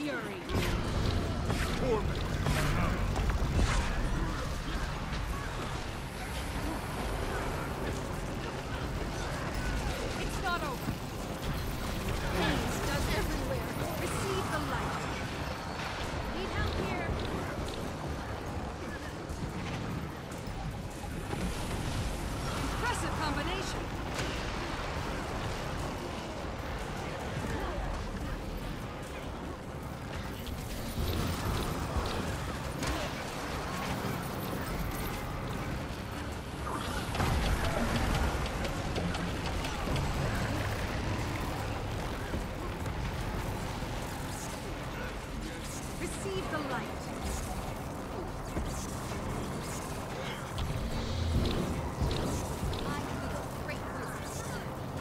fury! It's not over! Haze does everywhere! Receive the light! Need help here! Impressive combination! Receive the light. I feel great wisdom.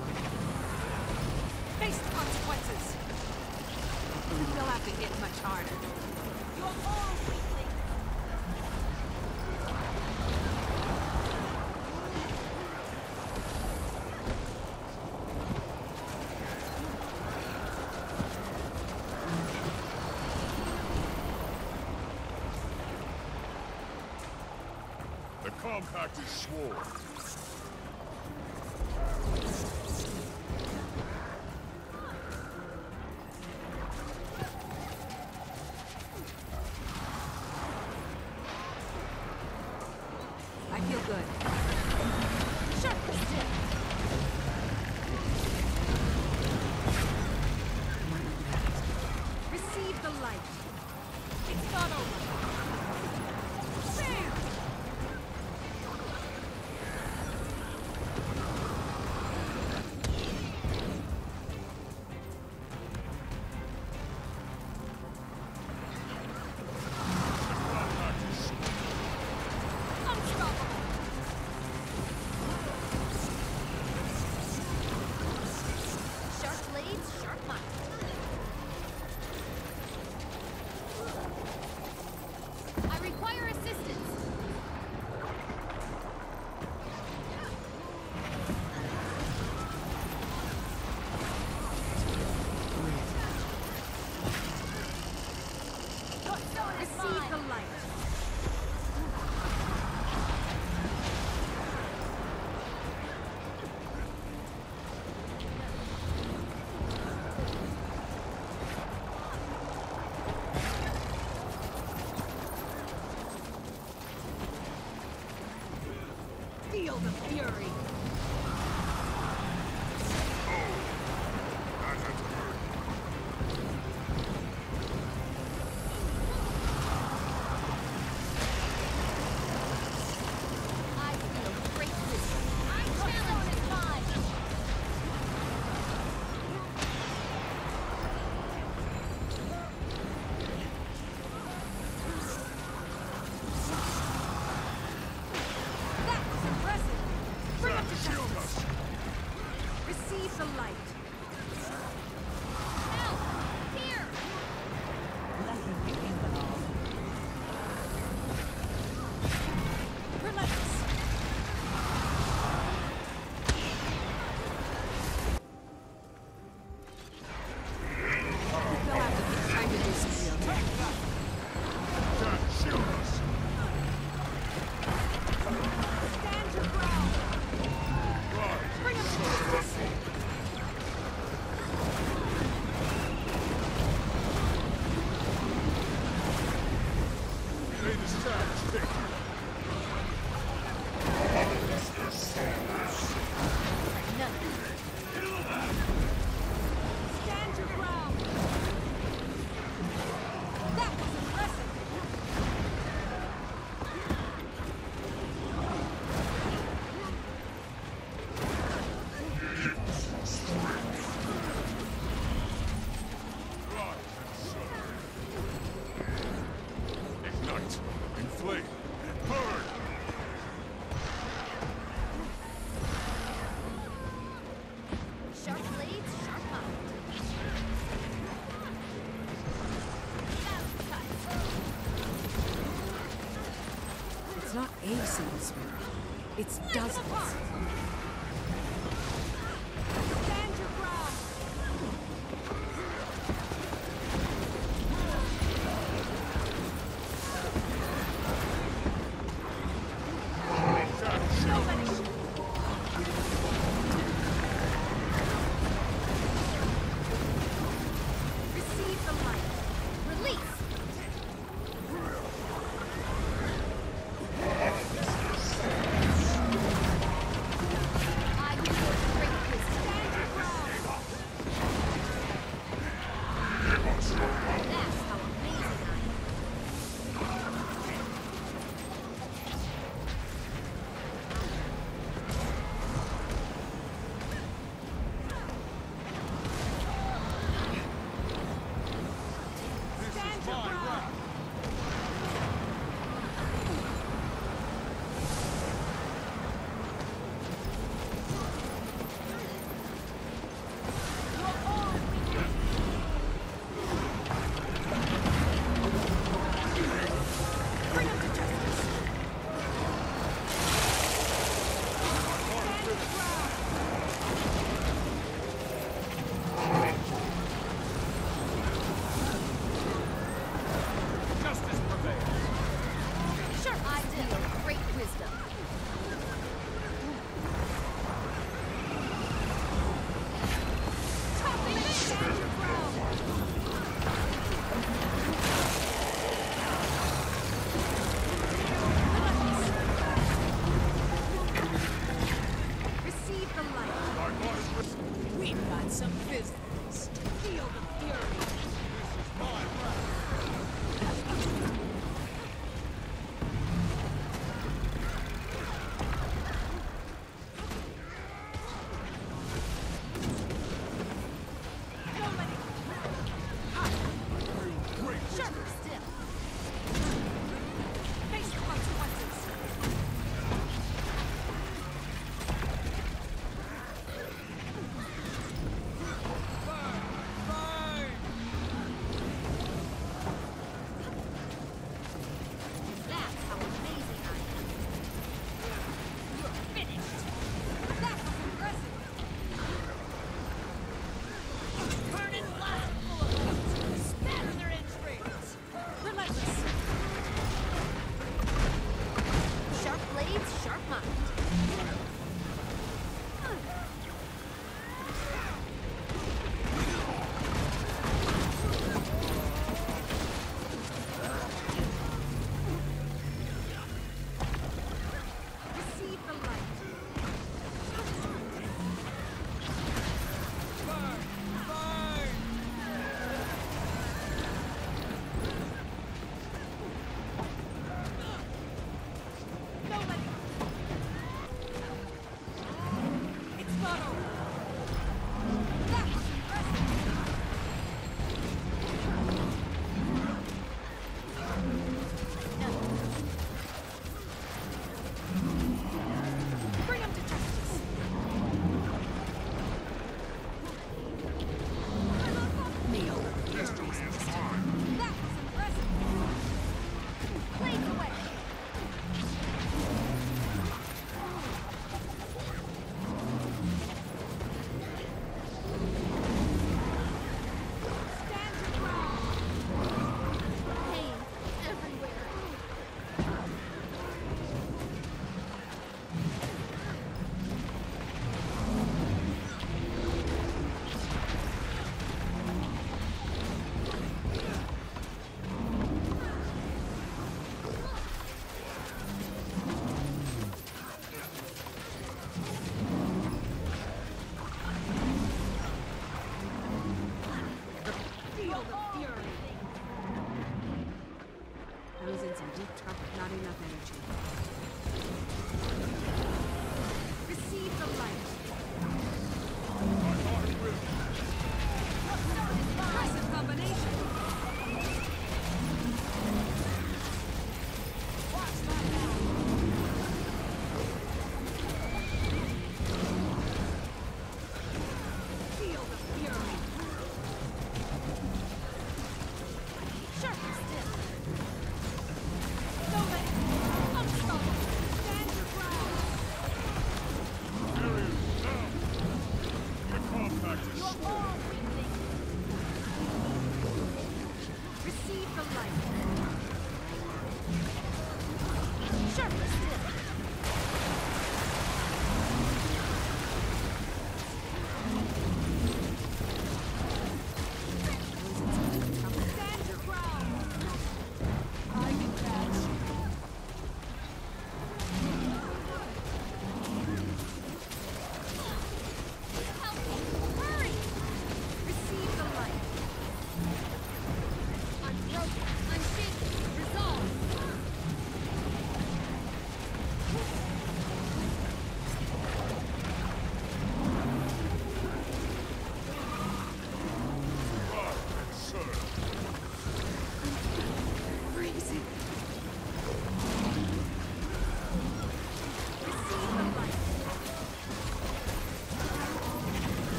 Face the consequences. You'll have to hit much harder. You're all weaklings. The compact is sworn. I feel good. Sharp stick. Receive the light. It's not over. Bam! Unstoppable! Sharp blades, sharp mind. I require assistance. Receive the light. Feel the fury. I feel great wisdom. I challenge it fine. That was impressive. Bring up the justice. Receive the light. Help! Here! Relentless. They'll have to be trying to do some real damage. Death shield us. Stand your ground! Rise. Bring up the justice! May the savage take you. Stand your ground! That was impressive! Rise and shudder. Ignite. Inflame. Burn. Sharp blades, sharp mind. It's not a single spirit. It's dozens. Stand your ground! want some business? Feel the fury. Sharper still. Face the consequences. Burn!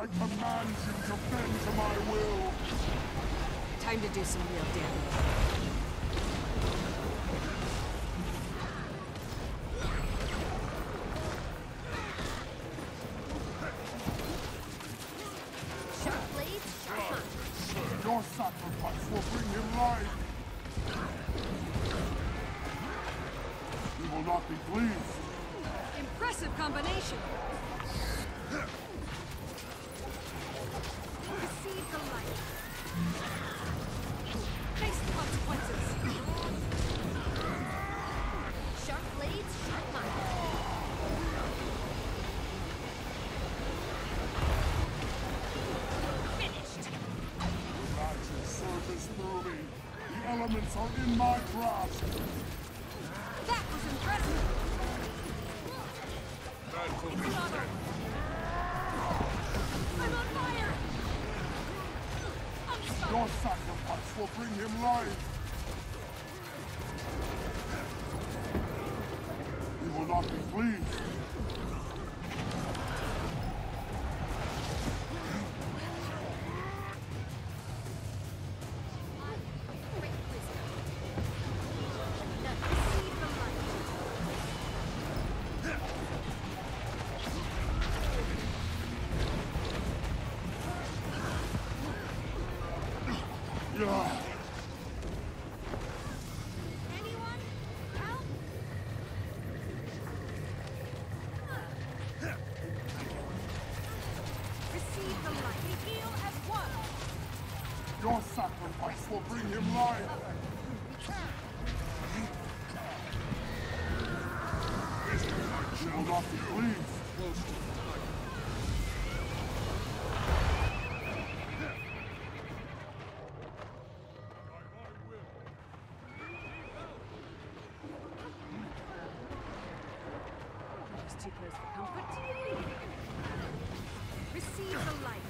I command you to bend to my will. Time to do some real damage. Sharp blades, sharp minds. Your sacrifice will bring him life. He will not be pleased. Impressive combination! Receive the light. Face the consequences. Sharp blades, sharp minds. Finished. Magic surges through me. The elements are in my grasp. That was impressive! That will be It's not over. I'm on fire! I'm stuck! Your sacrifice will bring him life. He will not be pleased. Great wisdom. Receive the light. Yeah. Anyone? Help? Receive the light. We heal as one. Your sacrifice will bring him life. He will not be pleased. Just too close for comfort. Receive the light.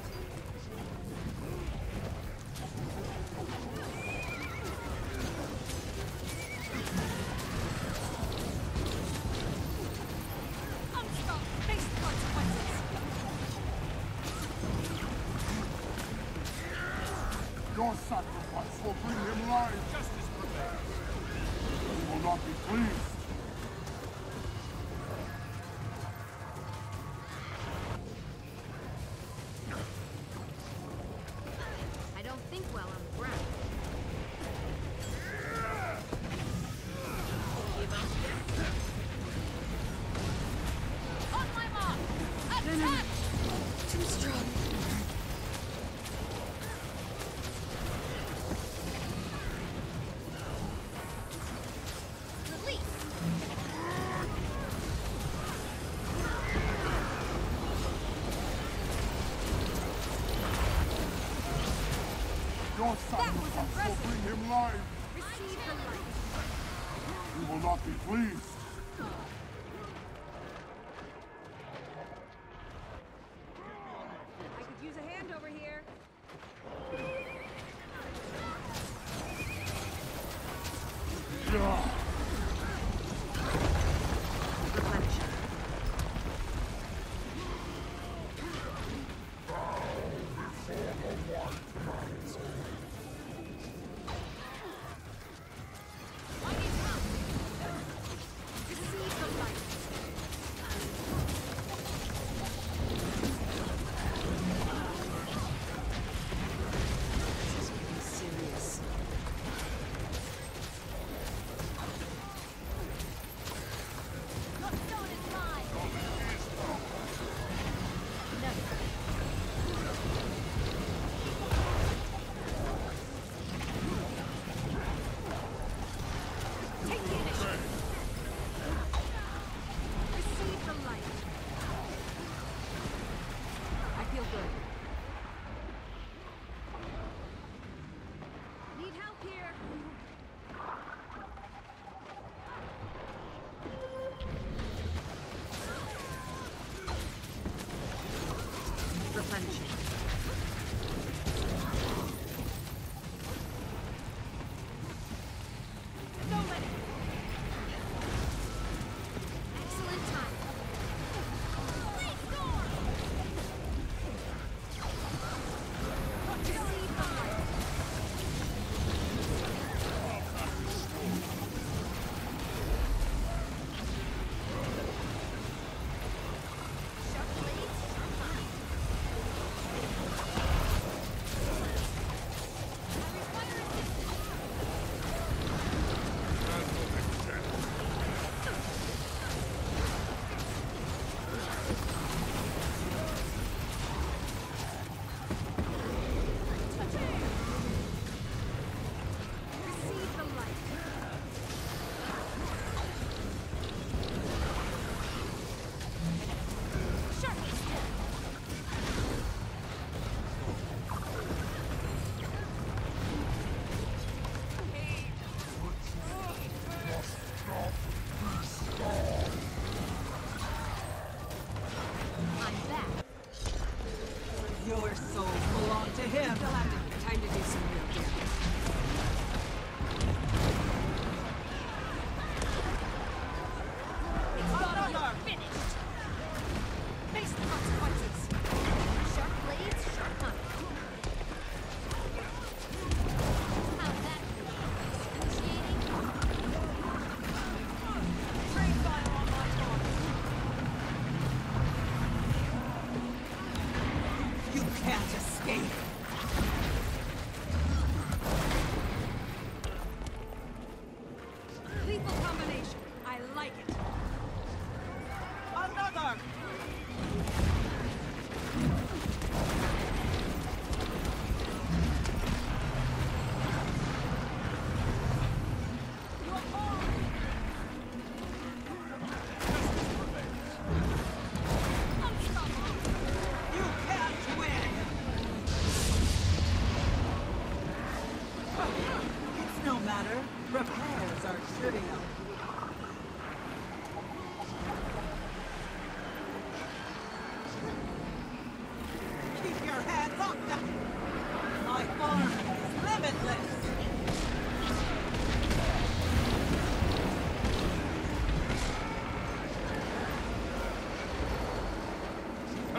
Unstop. Face the consequences. Your sacrifice will bring him life. Justice prevails. He will not be pleased. I don't think well on the ground. On my mark! Attack! Too strong. Release! Your sacrifice will impressive. bring him life. Receive the light. He will not be pleased. I could use a hand over here. Yeah. Replenishing. On his mount! Receive the light. This is getting serious. Your stone is mine! Take the initiative. Receive the light. I feel good. Need help here. Replenishing. Don't let it! Excellent time! Blade storm!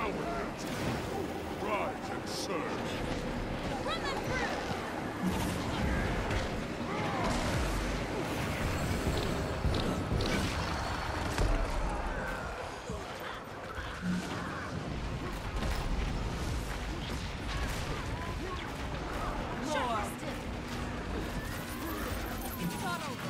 Now with it. Rise and serve. Run them through! More. Start over.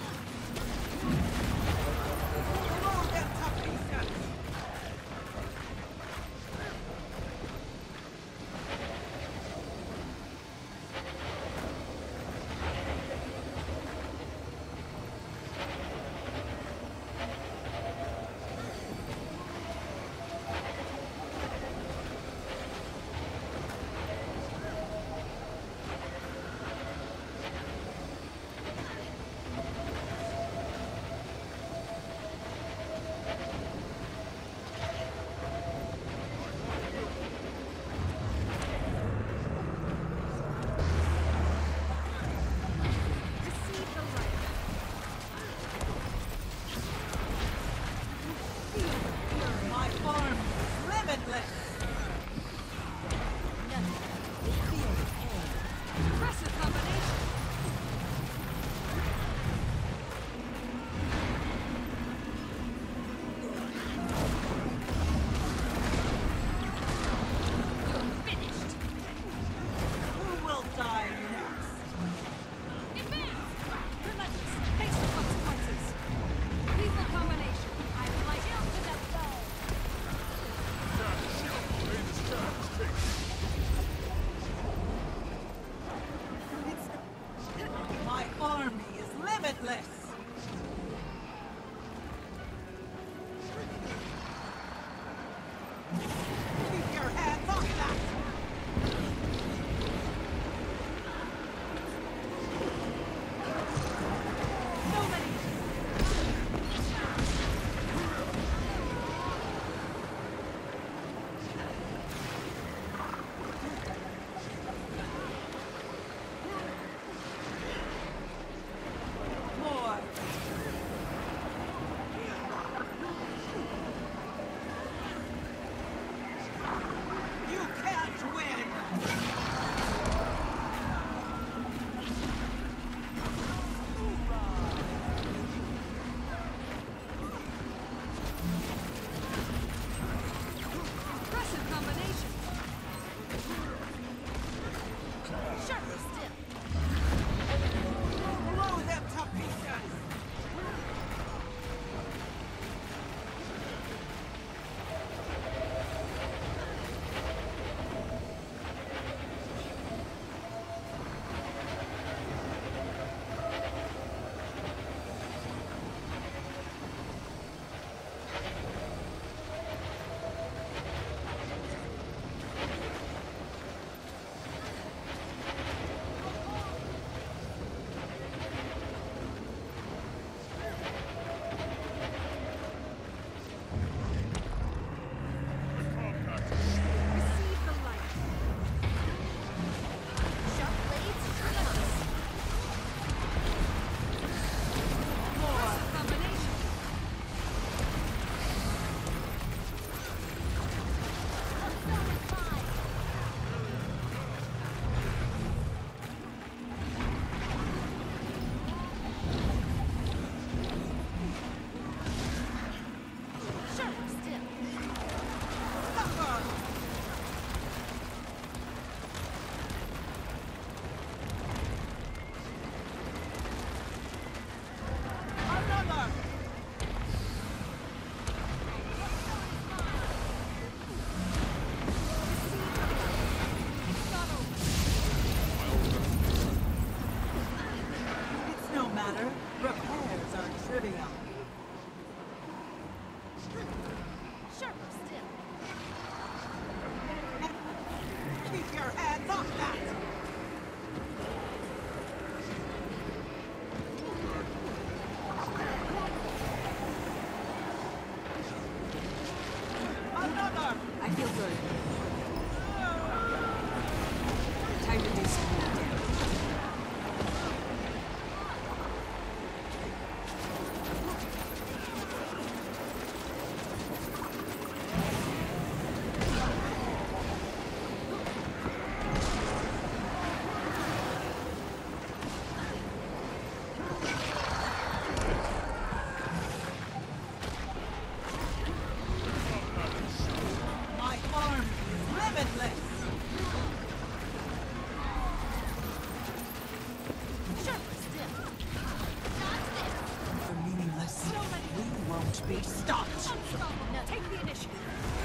Can't be stopped! Unstoppable. Take the initiative.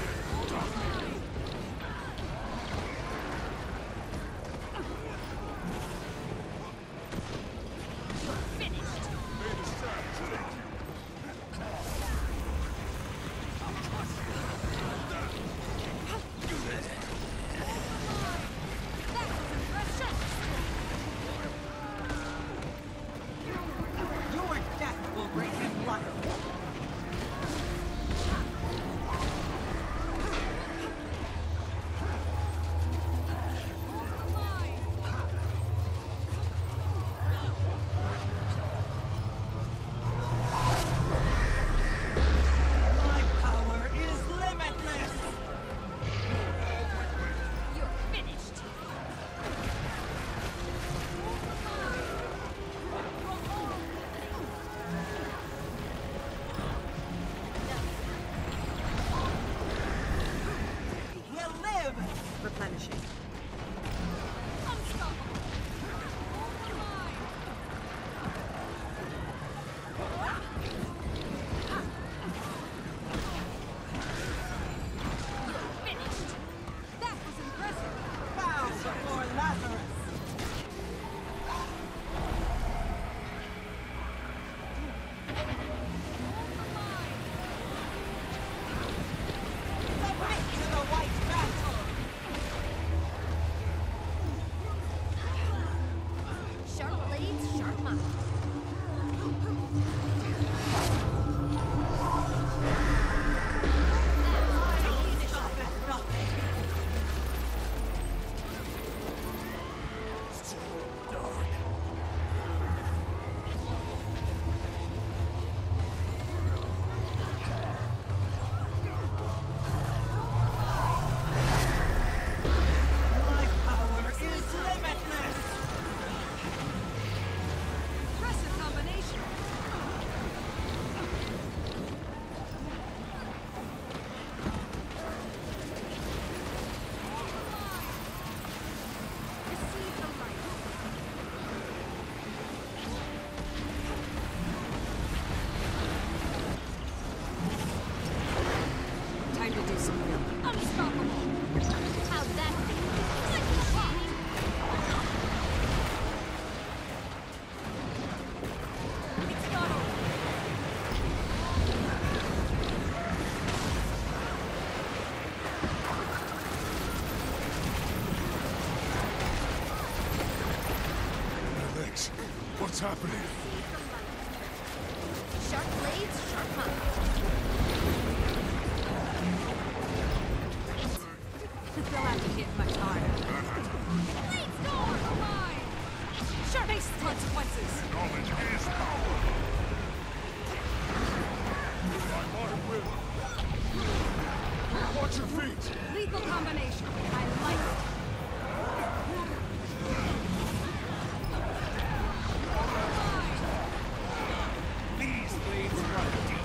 You're finished. That was impressive. Your death will bring him life! My power is limitless! You're finished. He'll live! Replenishing. Unstoppable. You're finished. That was impressive. Bow before Lazarus! Submit to the White Mantle! Sharp blades, sharp mind. Stop at nothing! My power is limitless! Impressive combination. Receive the light. Time to do some real. Unstoppable. How'd that feel? Click the pot. It's not over. Alex, what's happening? Sharp blades, sharp mind. They'll have to hit much harder. Blade storm! Mine! Sharp face consequences! Knowledge is power! By my will! Watch your feet! Lethal combination. I like it. These blades run deep!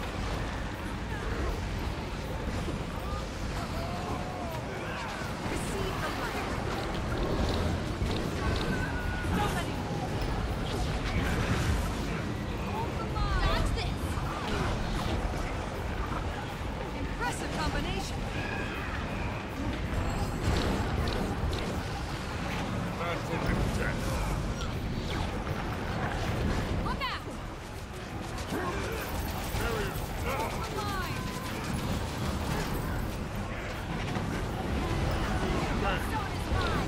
Receive the light. Don't let him. Dodge this. Impressive combination. Man for little death! Look out! Line. Zone is mine.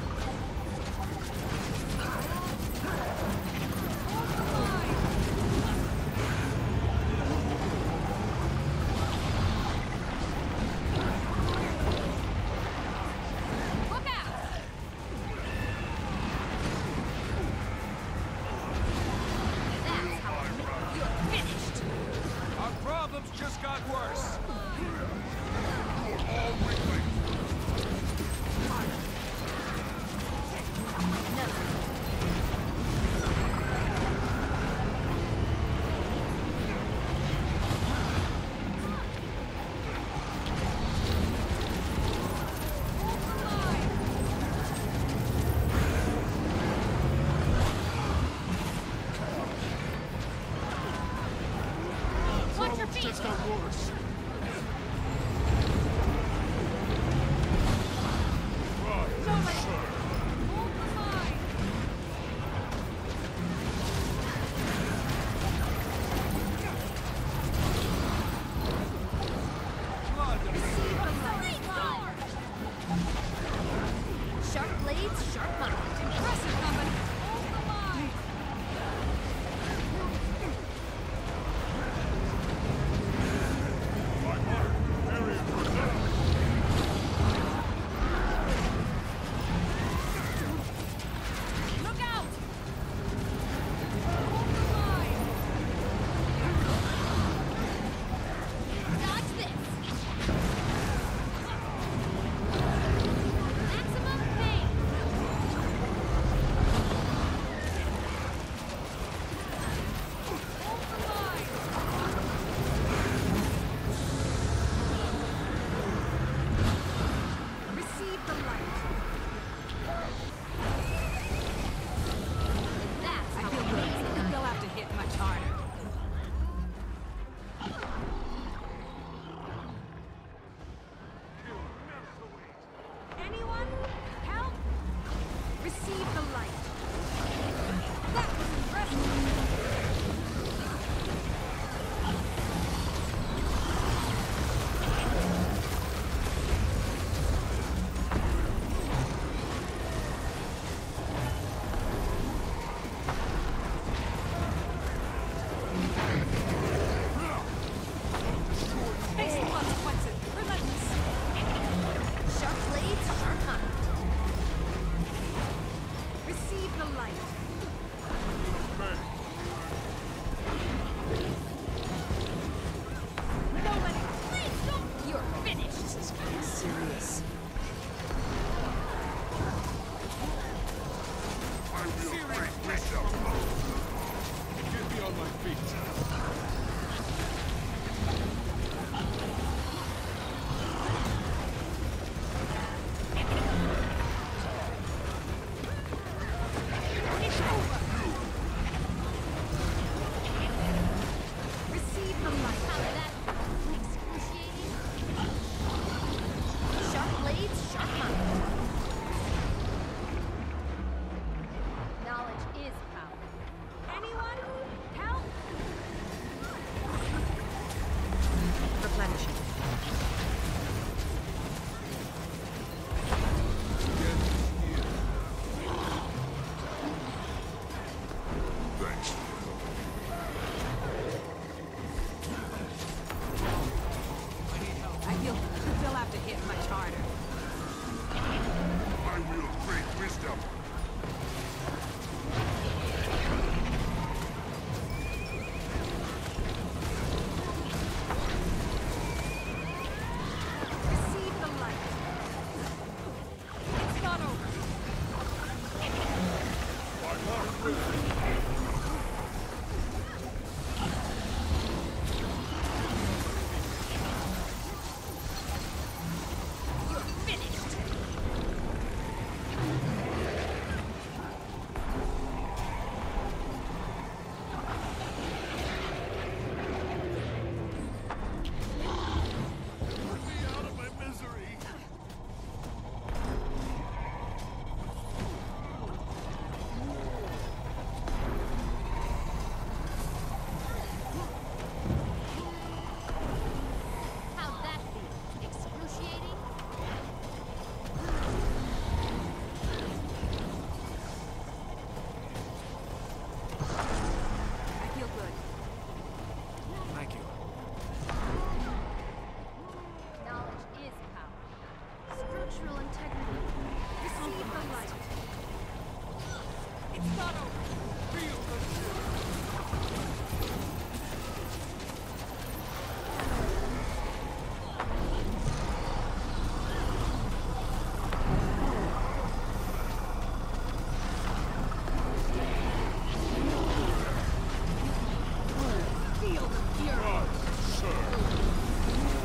Line. my feet. Receive the light. How that excruciating? Sharp blades, sharp mind. Knowledge is power. Anyone? Help! Replenishing. Thanks. I feel they'll have to hit much harder. I wield great wisdom. Receive the light. It's not over. I'm not ready. You're finished. Put me out of my misery. How'd that feel? Excruciating? I feel good. Thank you. Knowledge is power. Structural integrity. Receive the light. It's not over. Feel the chill. Feel the fury. Right, sir.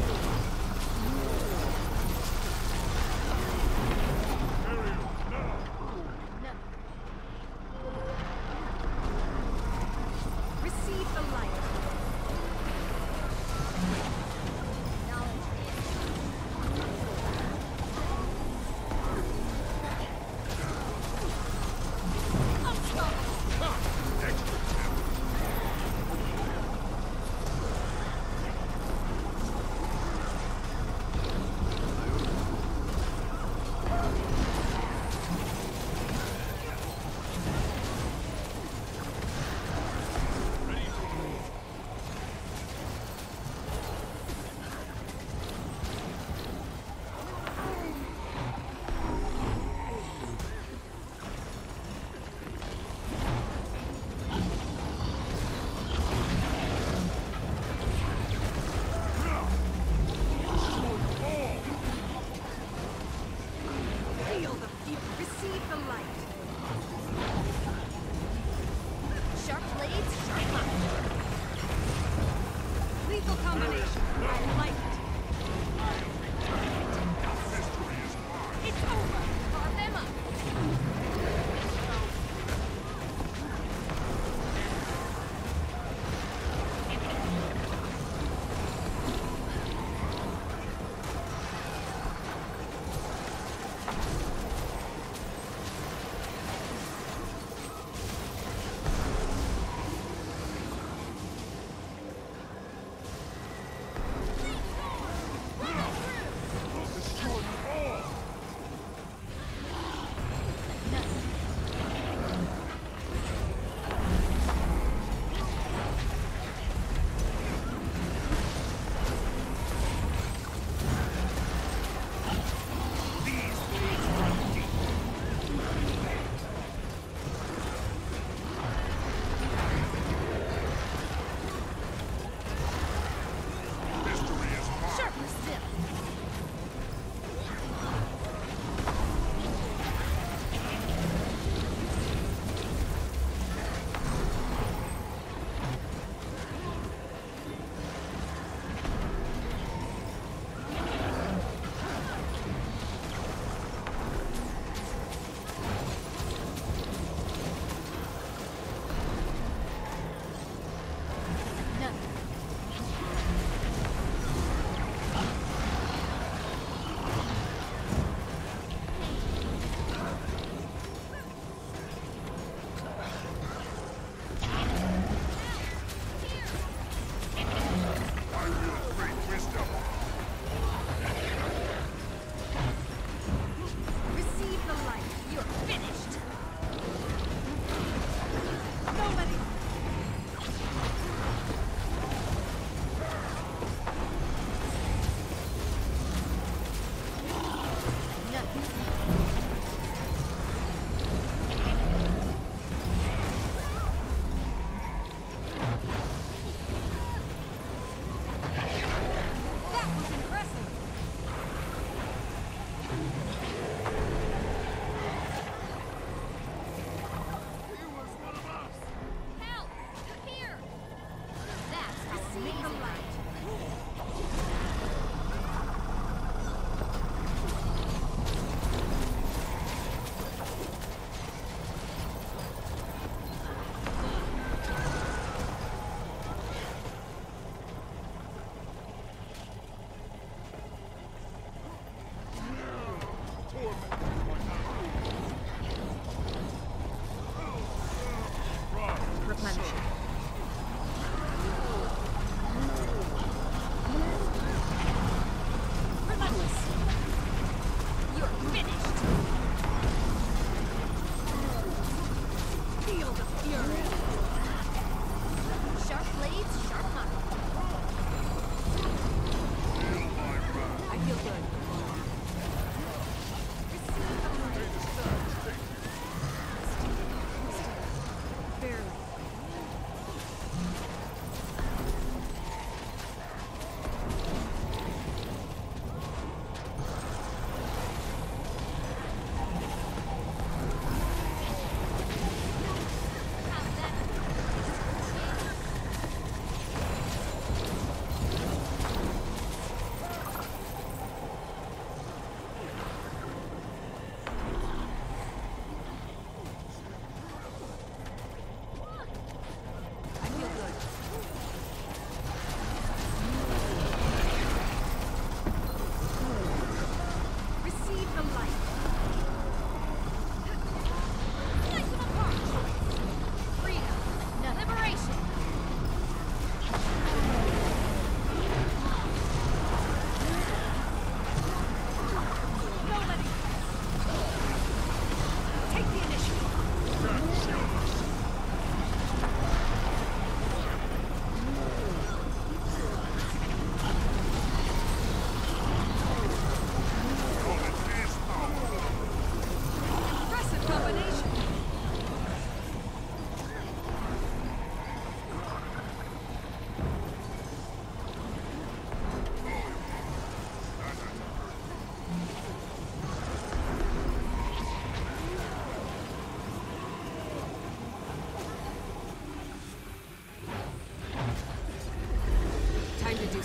Ariel, now. Receive the light. Knowledge is Unstoppable. Extra temp. Ready to move. Feel the fury. Receive the light. Sharp blades, sharp mind. Lethal combination. I like it. Mystery is mine. It's over. carve them up.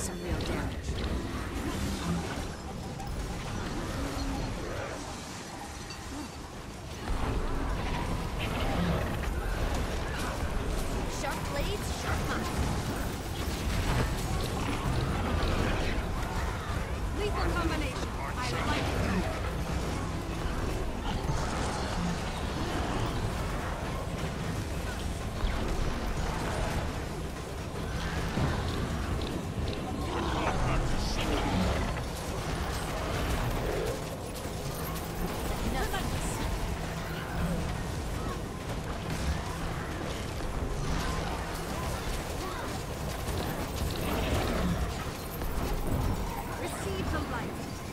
some real damage. Sharp blades, sharp mind. Lethal combination. I like it. Receive the light.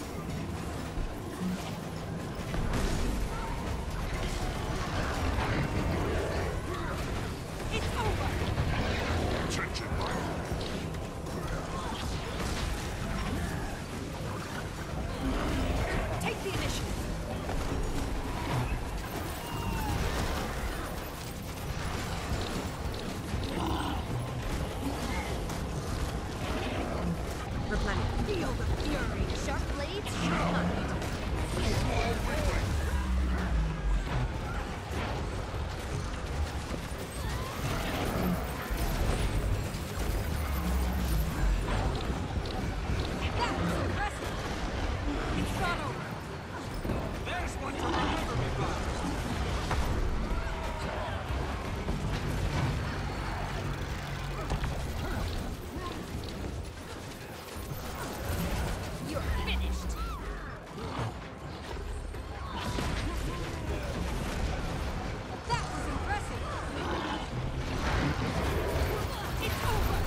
It's over. Attention, my Take the initiative. Replenish. Feel the fury. Sharp blades, sharp mind. That was impressive. It's not over. There's one to remember me by. You're finished. That was impressive. It's over.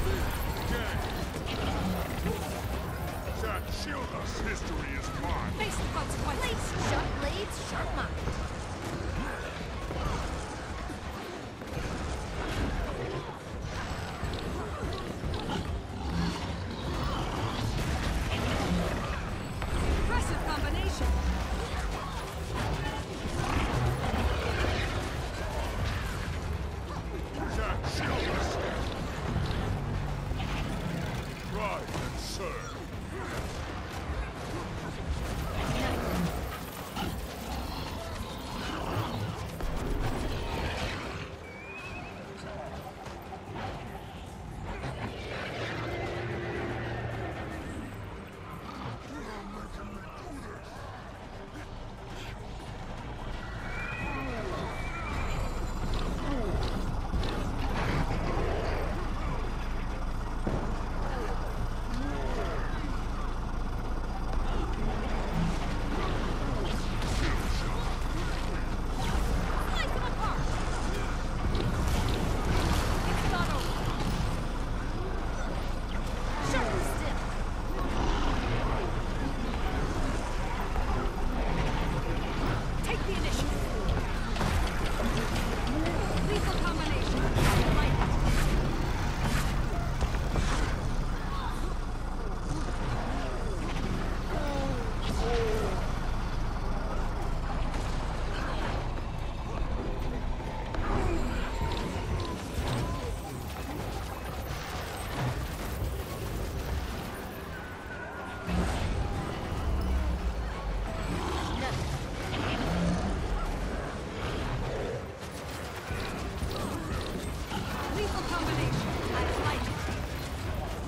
Jack, shield us. History is mine. Face the consequences. Sharp blades, sharp mind. Impressive combination. Jack, shield us. Ride and serve. Slice them apart. It's not over. Sharper still. Take the initiative. Lethal combination. I like it. Lethal combination. I like it.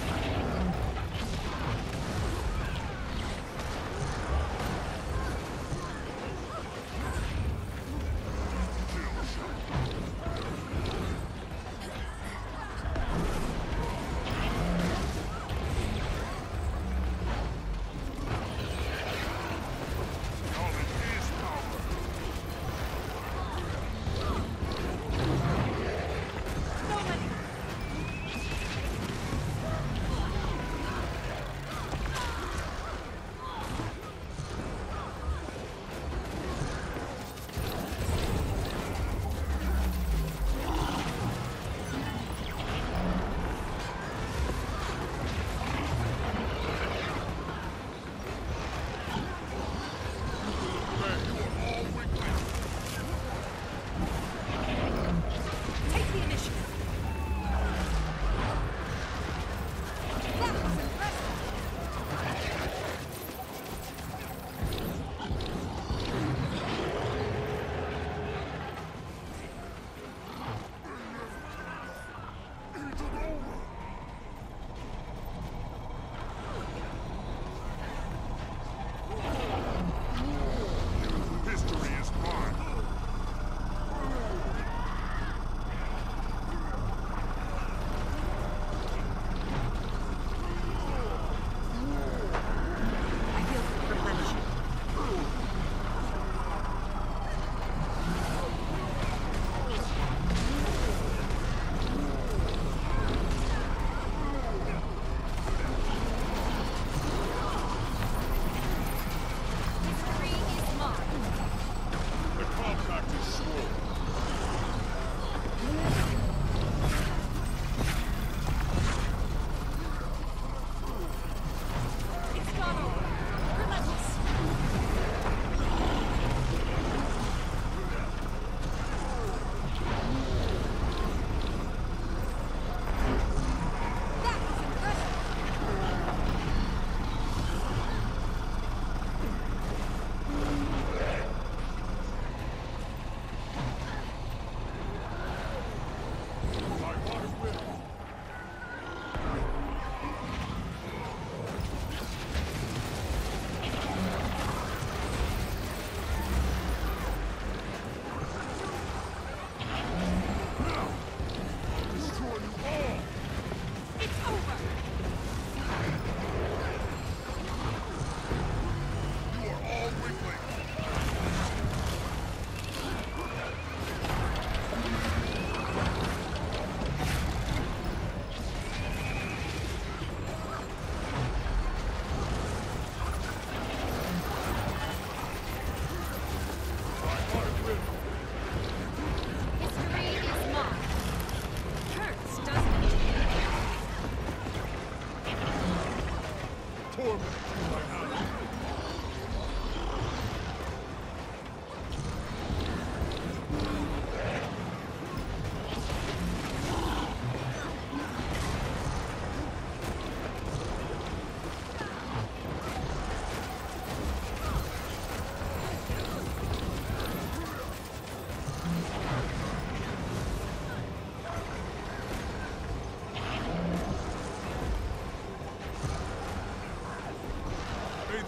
Knowledge is power. So many.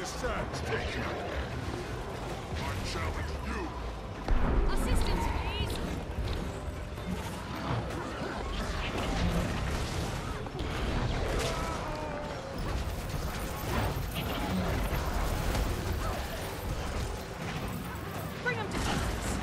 sense, take it. I challenge you. Assistance, please! Bring him to justice!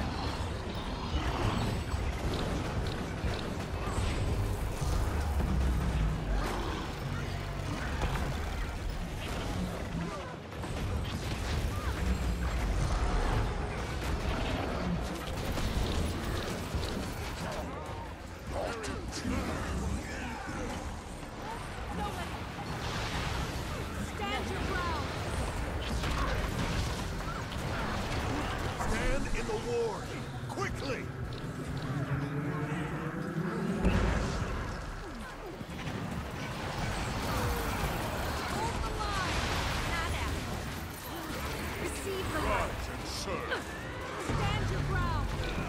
Stand your ground! Stand in the ward, quickly! Hold the line! Not out! Receive the light! Rise and serve. Stand your ground!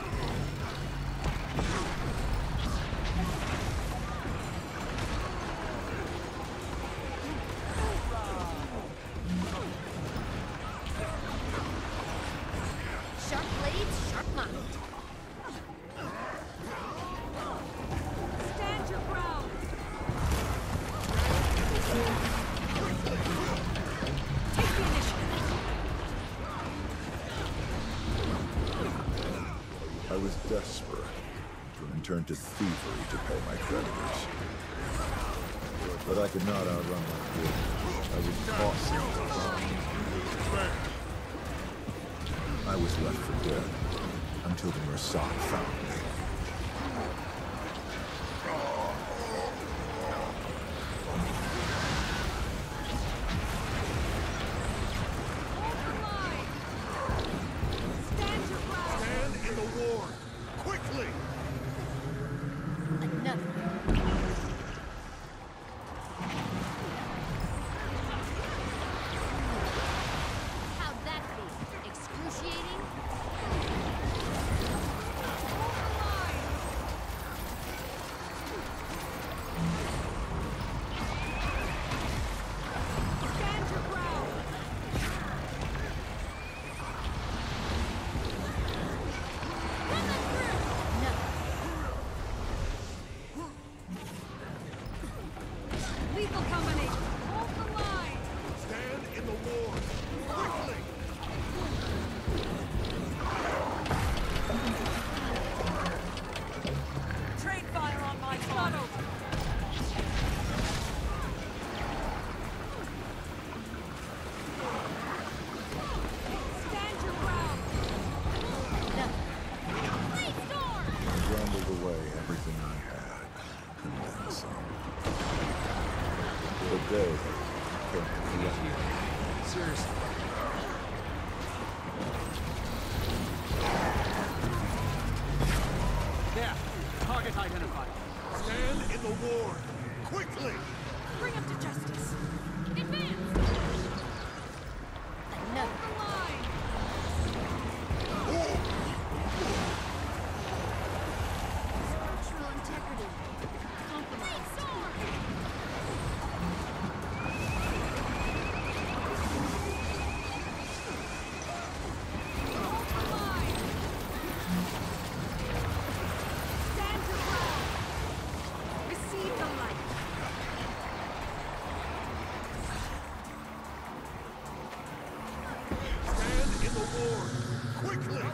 Sharp blades, sharp mind. Stand your ground! Take the initiative! I was desperate and turned to thievery to pay my creditors. But I could not outrun my fear. I was caught. I was left for dead until the Mursak found me. Hold the line! Stand your ground! Stand in the ward, quickly! Another. How'd that be? Excruciating? Hold the line! Stand your ground! Run them through! No. Lethal combination! Hold the line! Stand in the ward, quickly! Trade fire on my spot open! Stand your ground! No. Blade storm! I gambled away everything I had, and then some. The day came to collect me. Seriously. There. Target identified. Stand in the ward, quickly! Bring him to justice! Advance! Another. The line! Structural integrity. Compromise. Sword! Hold the line! Stand your ground! Receive the light! Stand in the ward, quickly!